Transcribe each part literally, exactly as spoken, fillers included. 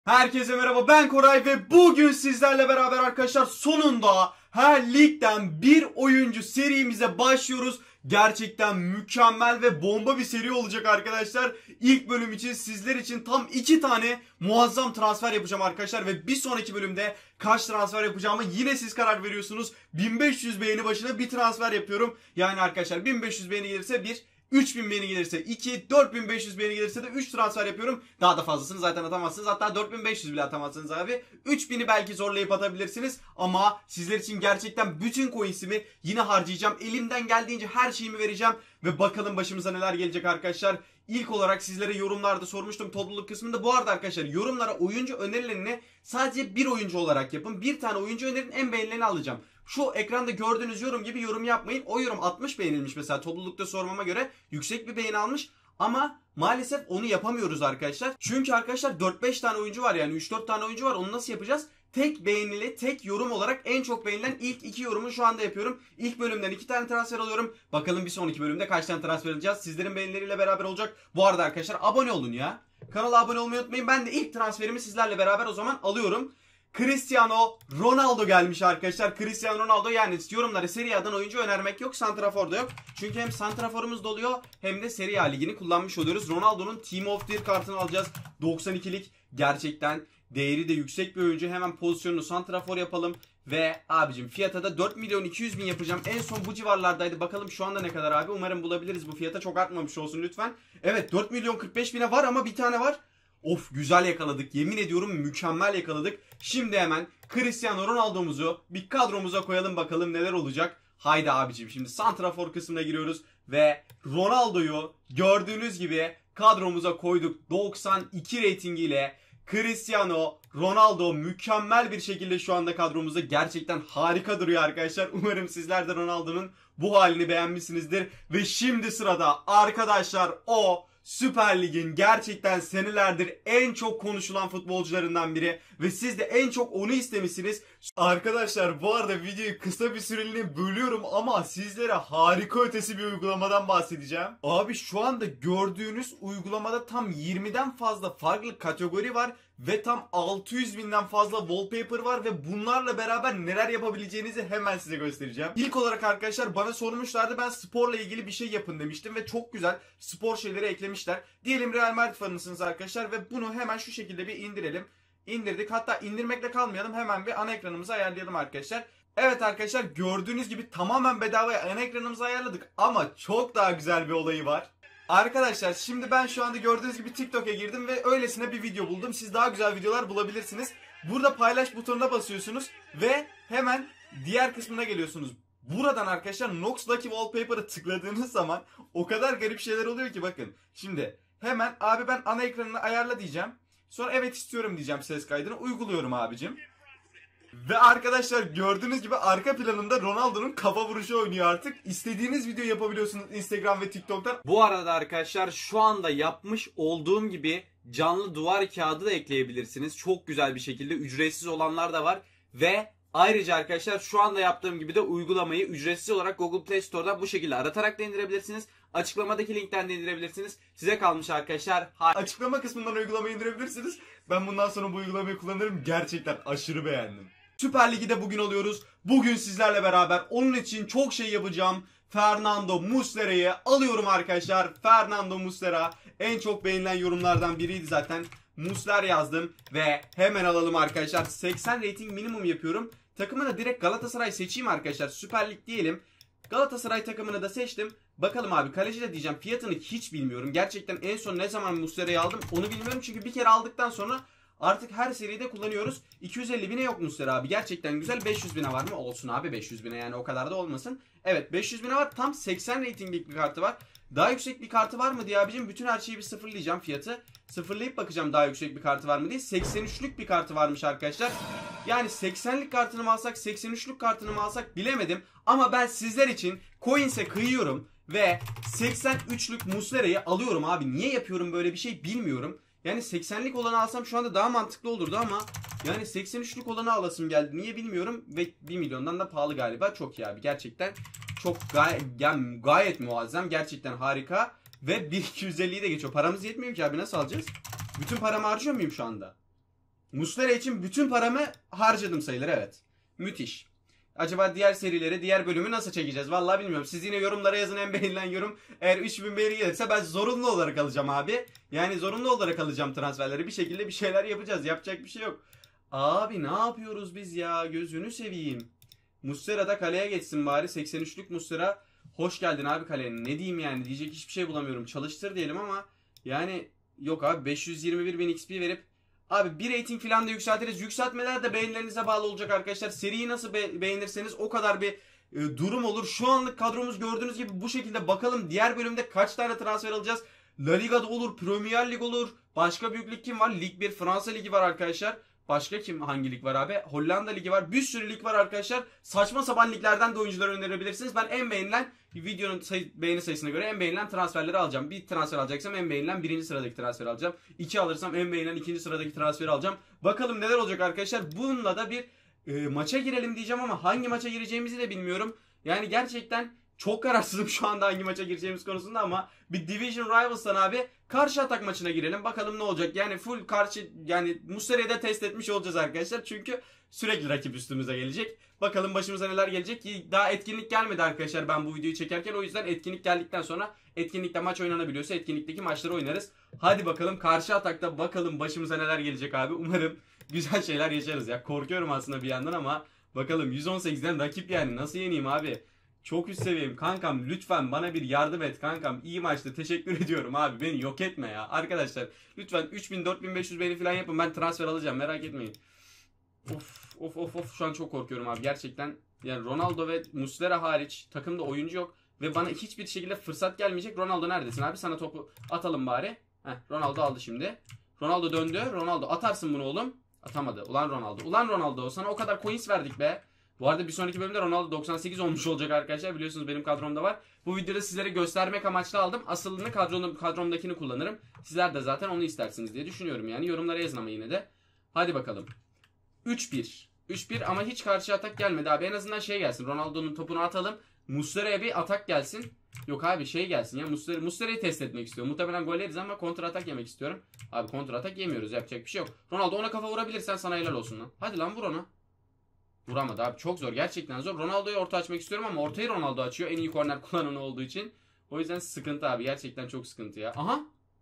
Herkese merhaba, ben Koray ve bugün sizlerle beraber arkadaşlar sonunda her ligden bir oyuncu serimize başlıyoruz. Gerçekten mükemmel ve bomba bir seri olacak arkadaşlar. İlk bölüm için sizler için tam iki tane muazzam transfer yapacağım arkadaşlar. Ve bir sonraki bölümde kaç transfer yapacağımı yine siz karar veriyorsunuz. bin beş yüz beğeni başına bir transfer yapıyorum. Yani arkadaşlar bin beş yüz beğeni gelirse bir, üç bin beğeni gelirse iki, dört bin beş yüz beğeni gelirse de üç transfer yapıyorum. Daha da fazlasını zaten atamazsınız. Hatta dört bin beş yüz bile atamazsınız abi. üç bini belki zorlayıp atabilirsiniz. Ama sizler için gerçekten bütün coinsimi yine harcayacağım. Elimden geldiğince her şeyimi vereceğim. Ve bakalım başımıza neler gelecek arkadaşlar. İlk olarak sizlere yorumlarda sormuştum topluluk kısmında. Bu arada arkadaşlar yorumlara oyuncu önerilerini sadece bir oyuncu olarak yapın. Bir tane oyuncu önerin, en beğenilerini alacağım. Şu ekranda gördüğünüz yorum gibi yorum yapmayın. O yorum altmış beğenilmiş mesela, toplulukta sormama göre yüksek bir beğeni almış. Ama maalesef onu yapamıyoruz arkadaşlar. Çünkü arkadaşlar dört beş tane oyuncu var, yani üç dört tane oyuncu var. Onu nasıl yapacağız? Tek beğenili, tek yorum olarak en çok beğenilen ilk iki yorumu şu anda yapıyorum. İlk bölümden iki tane transfer alıyorum. Bakalım bir sonraki bölümde kaç tane transfer alacağız. Sizlerin beğenileriyle beraber olacak. Bu arada arkadaşlar abone olun ya. Kanala abone olmayı unutmayın. Ben de ilk transferimi sizlerle beraber o zaman alıyorum. Cristiano Ronaldo gelmiş arkadaşlar. Cristiano Ronaldo, yani yorumlara Serie A'dan oyuncu önermek yok. Santrafor da yok. Çünkü hem santraforumuz doluyor hem de Serie A ligini kullanmış oluyoruz. Ronaldo'nun Team of the Year kartını alacağız. doksan ikilik gerçekten değeri de yüksek bir oyuncu. Hemen pozisyonunu santrafor yapalım. Ve abicim fiyata da dört milyon iki yüz bin yapacağım. En son bu civarlardaydı. Bakalım şu anda ne kadar abi. Umarım bulabiliriz bu fiyata. Çok artmamış olsun lütfen. Evet, dört milyon kırk beş bine var ama bir tane var. Of, güzel yakaladık. Yemin ediyorum mükemmel yakaladık. Şimdi hemen Cristiano Ronaldo'muzu bir kadromuza koyalım, bakalım neler olacak. Haydi abicim, şimdi santrafor kısmına giriyoruz. Ve Ronaldo'yu gördüğünüz gibi kadromuza koyduk. doksan iki reytingiyle Cristiano Ronaldo mükemmel bir şekilde şu anda kadromuzda. Gerçekten harika duruyor arkadaşlar. Umarım sizler de Ronaldo'nun bu halini beğenmişsinizdir. Ve şimdi sırada arkadaşlar o Süper Lig'in gerçekten senelerdir en çok konuşulan futbolcularından biri ve siz de en çok onu istemişsiniz. Arkadaşlar bu arada videoyu kısa bir süreliğine bölüyorum ama sizlere harika ötesi bir uygulamadan bahsedeceğim. Abi şu anda gördüğünüz uygulamada tam yirmiden fazla farklı kategori var ve tam altı yüz binden fazla wallpaper var ve bunlarla beraber neler yapabileceğinizi hemen size göstereceğim. İlk olarak arkadaşlar bana sormuşlardı, ben sporla ilgili bir şey yapın demiştim ve çok güzel spor şeyleri eklemişler. Diyelim Real Madrid fanısınız arkadaşlar ve bunu hemen şu şekilde bir indirelim. İndirdik, hatta indirmekle kalmayalım, hemen bir ana ekranımızı ayarlayalım arkadaşlar. Evet arkadaşlar, gördüğünüz gibi tamamen bedavaya ana ekranımızı ayarladık ama çok daha güzel bir olayı var. Arkadaşlar şimdi ben şu anda gördüğünüz gibi TikTok'a girdim ve öylesine bir video buldum. Siz daha güzel videolar bulabilirsiniz. Burada paylaş butonuna basıyorsunuz ve hemen diğer kısmına geliyorsunuz. Buradan arkadaşlar Nox Lucky Wallpaper'a tıkladığınız zaman o kadar garip şeyler oluyor ki bakın. Şimdi hemen abi ben ana ekranını ayarla diyeceğim. Sonra evet istiyorum diyeceğim, ses kaydını uyguluyorum abicim. Ve arkadaşlar gördüğünüz gibi arka planında Ronaldo'nun kafa vuruşu oynuyor artık. İstediğiniz video yapabiliyorsunuz Instagram ve TikTok'tan. Bu arada arkadaşlar şu anda yapmış olduğum gibi canlı duvar kağıdı da ekleyebilirsiniz. Çok güzel bir şekilde, ücretsiz olanlar da var. Ve ayrıca arkadaşlar şu anda yaptığım gibi de uygulamayı ücretsiz olarak Google Play Store'da bu şekilde aratarak da indirebilirsiniz. Açıklamadaki linkten de indirebilirsiniz. Size kalmış arkadaşlar. Açıklama kısmından uygulamayı indirebilirsiniz. Ben bundan sonra bu uygulamayı kullanırım. Gerçekten aşırı beğendim. Süper Lig'i de bugün alıyoruz. Bugün sizlerle beraber onun için çok şey yapacağım. Fernando Muslera'yı alıyorum arkadaşlar. Fernando Muslera en çok beğenilen yorumlardan biriydi zaten. Muslera yazdım ve hemen alalım arkadaşlar. seksen rating minimum yapıyorum. Takımına direkt Galatasaray seçeyim arkadaşlar. Süper Lig diyelim. Galatasaray takımını da seçtim. Bakalım abi, kaleci de diyeceğim. Fiyatını hiç bilmiyorum. Gerçekten en son ne zaman Muslera'yı aldım onu bilmiyorum. Çünkü bir kere aldıktan sonra artık her seride kullanıyoruz. iki yüz elli bine yok Muslera abi. Gerçekten güzel. beş yüz bine var mı? Olsun abi, beş yüz bine, yani o kadar da olmasın. Evet, beş yüz bine var. Tam seksen ratinglik bir kartı var. Daha yüksek bir kartı var mı diye abicim bütün her şeyi bir sıfırlayacağım fiyatı. Sıfırlayıp bakacağım daha yüksek bir kartı var mı diye. seksen üçlük bir kartı varmış arkadaşlar. Yani seksenlik kartını mı alsak, seksen üçlük kartını mı alsak bilemedim. Ama ben sizler için Coins'e kıyıyorum ve seksen üçlük Muslera'yı alıyorum abi. Niye yapıyorum böyle bir şey bilmiyorum. Yani seksenlik olanı alsam şu anda daha mantıklı olurdu ama yani seksen üçlük olanı alasım geldi. Niye bilmiyorum ve bir milyondan da pahalı galiba. Çok iyi abi, gerçekten çok gay yani gayet muazzam, gerçekten harika. Ve bir iki yüz elliyi de geçiyor. Paramız yetmiyor ki abi, nasıl alacağız? Bütün paramı harcıyor muyum şu anda? Muslera için bütün paramı harcadım sayılır, evet. Müthiş. Acaba diğer serileri, diğer bölümü nasıl çekeceğiz? Vallahi bilmiyorum. Siz yine yorumlara yazın, en beğenilen yorum. Eğer üç bin beğeni gelirse ben zorunlu olarak alacağım abi. Yani zorunlu olarak alacağım transferleri. Bir şekilde bir şeyler yapacağız. Yapacak bir şey yok. Abi ne yapıyoruz biz ya? Gözünü seveyim. Muslera da kaleye geçsin bari. seksen üçlük Muslera. Hoş geldin abi kaleye. Ne diyeyim yani? Diyecek hiçbir şey bulamıyorum. Çalıştır diyelim ama yani yok abi, beş yüz yirmi bir bin X P verip abi bir rating falan da yükseltiriz. Yükseltmeler de beğenilerinize bağlı olacak arkadaşlar. Seriyi nasıl be- beğenirseniz o kadar bir e, durum olur. Şu anlık kadromuz gördüğünüz gibi bu şekilde. Bakalım diğer bölümde kaç tane transfer alacağız. La Liga'da olur, Premier Lig olur. Başka büyük lig kim var? Lig bir Fransa Ligi var arkadaşlar. Başka kim, hangi lig var abi? Hollanda Ligi var. Bir sürü lig var arkadaşlar. Saçma sapan liglerden de oyuncular önerebilirsiniz. Ben en beğenilen, videonun sayı, beğeni sayısına göre en beğenilen transferleri alacağım. Bir transfer alacaksam en beğenilen birinci sıradaki transferi alacağım. İki alırsam en beğenilen ikinci sıradaki transferi alacağım. Bakalım neler olacak arkadaşlar. Bununla da bir e, maça girelim diyeceğim ama hangi maça gireceğimizi de bilmiyorum. Yani gerçekten çok kararsızım şu anda hangi maça gireceğimiz konusunda ama bir Division Rivals'tan abi karşı atak maçına girelim. Bakalım ne olacak. Yani full karşı, yani Muslera'yı da test etmiş olacağız arkadaşlar. Çünkü sürekli rakip üstümüze gelecek. Bakalım başımıza neler gelecek ki daha etkinlik gelmedi arkadaşlar ben bu videoyu çekerken. O yüzden etkinlik geldikten sonra etkinlikte maç oynanabiliyorsa etkinlikteki maçları oynarız. Hadi bakalım karşı atakta bakalım başımıza neler gelecek abi. Umarım güzel şeyler yaşarız ya. Korkuyorum aslında bir yandan ama bakalım yüz on sekizden rakip yani nasıl yeneyim abi. Çok üst seviyeyim kankam, lütfen bana bir yardım et kankam. İyi maçtı, teşekkür ediyorum abi, beni yok etme ya. Arkadaşlar lütfen üç bin dört bin beş yüz beğeni falan yapın, ben transfer alacağım, merak etmeyin. Of of of of, şu an çok korkuyorum abi gerçekten. Yani Ronaldo ve Muslera hariç takımda oyuncu yok. Ve bana hiçbir şekilde fırsat gelmeyecek. Ronaldo neredesin abi, sana topu atalım bari. Heh, Ronaldo aldı şimdi. Ronaldo döndü, Ronaldo atarsın bunu oğlum. Atamadı, ulan Ronaldo. Ulan Ronaldo, sana o kadar coins verdik be. Bu arada bir sonraki bölümde Ronaldo doksan sekiz olmuş olacak arkadaşlar. Biliyorsunuz benim kadromda var. Bu videoda sizlere göstermek amaçlı aldım. Asılını kadronum, kadromdakini kullanırım. Sizler de zaten onu istersiniz diye düşünüyorum yani. Yorumlara yazın ama yine de. Hadi bakalım. üç bir. üç bir ama hiç karşı atak gelmedi abi. En azından şey gelsin. Ronaldo'nun topunu atalım. Muslera'ya bir atak gelsin. Yok abi şey gelsin ya. Muslera, Muslera'yı test etmek istiyorum. Muhtemelen gol yeriz ama kontra atak yemek istiyorum. Abi kontra atak yemiyoruz. Yapacak bir şey yok. Ronaldo ona kafa vurabilirsen sana helal olsun lan. Hadi lan vur ona. Vuramadı abi, çok zor, gerçekten zor. Ronaldo'yu orta açmak istiyorum ama ortayı Ronaldo açıyor en iyi korner kullananı olduğu için. O yüzden sıkıntı abi, gerçekten çok sıkıntı ya. Aha.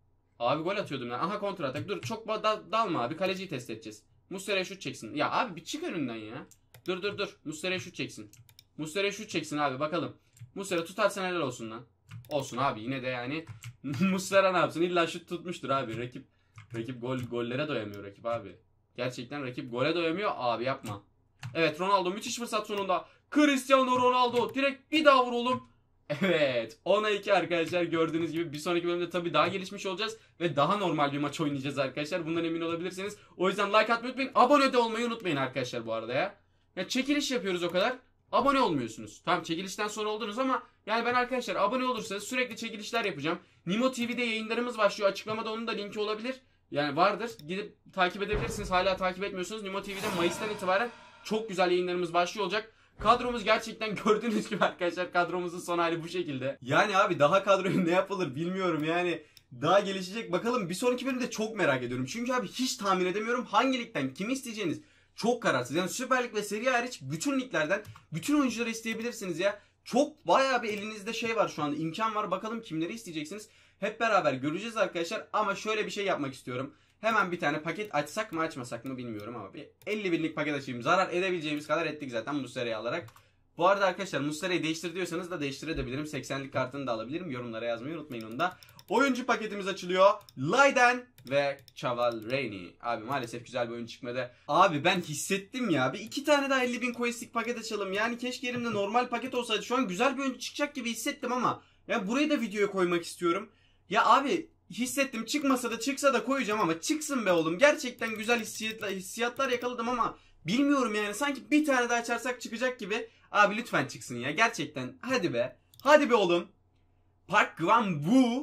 Abi gol atıyordum ya. Aha kontra atak. Dur çok dal dalma abi, kaleciyi test edeceğiz. Muslera'ya şut çeksin. Ya abi bir çık önünden ya. Dur dur dur. Muslera'ya şut çeksin. Muslera'ya şut çeksin abi bakalım. Muslera tutarsan helal olsun lan. Olsun abi yine de yani. Muslera ne yapsın? İlla şut tutmuştur abi. Rakip rakip gol gollere doyamıyor rakip abi. Gerçekten rakip gole doyamıyor abi, yapma. Evet Ronaldo müthiş fırsat sonunda. Cristiano Ronaldo direkt bir daha vur oğlum. Evet ona iki arkadaşlar, gördüğünüz gibi bir sonraki bölümde tabii daha gelişmiş olacağız. Ve daha normal bir maç oynayacağız arkadaşlar. Bundan emin olabilirsiniz. O yüzden like atmayı unutmayın. Abone de olmayı unutmayın arkadaşlar bu arada ya. Ya çekiliş yapıyoruz o kadar. Abone olmuyorsunuz. Tamam çekilişten sonra oldunuz ama yani ben arkadaşlar abone olursanız sürekli çekilişler yapacağım. Nimo T V'de yayınlarımız başlıyor. Açıklamada onun da linki olabilir. Yani vardır. Gidip takip edebilirsiniz. Hala takip etmiyorsunuz. Nimo T V'de Mayıs'tan itibaren çok güzel yayınlarımız başlıyor olacak. Kadromuz gerçekten gördüğünüz gibi arkadaşlar, kadromuzun son hali bu şekilde. Yani abi daha kadroyu ne yapılır bilmiyorum yani. Daha gelişecek bakalım. Bir sonraki bölümde çok merak ediyorum. Çünkü abi hiç tahmin edemiyorum hangi ligden kimi isteyeceğiniz çok kararsız. Yani Süper Lig ve Serie A hariç bütün liglerden bütün oyuncuları isteyebilirsiniz ya. Çok bayağı bir elinizde şey var şu anda, imkan var. Bakalım kimleri isteyeceksiniz. Hep beraber göreceğiz arkadaşlar. Ama şöyle bir şey yapmak istiyorum. Hemen bir tane paket açsak mı açmasak mı bilmiyorum ama bir elli binlik paket açayım. Zarar edebileceğimiz kadar ettik zaten Muslera'yı alarak. Bu arada arkadaşlar Muslera'yı değiştir diyorsanız da değiştirebilirim. seksenlik kartını da alabilirim. Yorumlara yazmayı unutmayın onu da. Oyuncu paketimiz açılıyor. Leiden ve Cavalrini. Abi maalesef güzel bir oyun çıkmadı. Abi ben hissettim ya. Bir iki tane daha elli bin coinslik paket açalım. Yani keşke elimde normal paket olsaydı. Şu an güzel bir oyuncu çıkacak gibi hissettim ama. Ya burayı da videoya koymak istiyorum. Ya abi hissettim, çıkmasa da çıksa da koyacağım ama çıksın be oğlum. Gerçekten güzel hissiyatlar, hissiyatlar yakaladım ama bilmiyorum yani. Sanki bir tane daha açarsak çıkacak gibi. Abi lütfen çıksın ya. Gerçekten. Hadi be. Hadi be oğlum. Park Gwan-woo.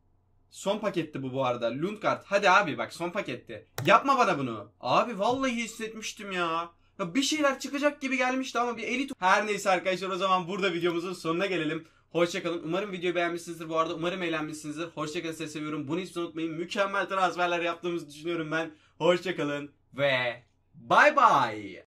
Son paketti bu bu arada. Lundgaard. Hadi abi bak son paketti. Yapma bana bunu. Abi vallahi hissetmiştim ya. Ya bir şeyler çıkacak gibi gelmişti ama bir elit. Her neyse arkadaşlar, o zaman burada videomuzun sonuna gelelim. Hoşçakalın. Umarım videoyu beğenmişsinizdir bu arada. Umarım eğlenmişsinizdir. Hoşçakalın, sizi seviyorum. Bunu hiç unutmayın. Mükemmel transferler yaptığımızı düşünüyorum ben. Hoşçakalın. ve bay bay.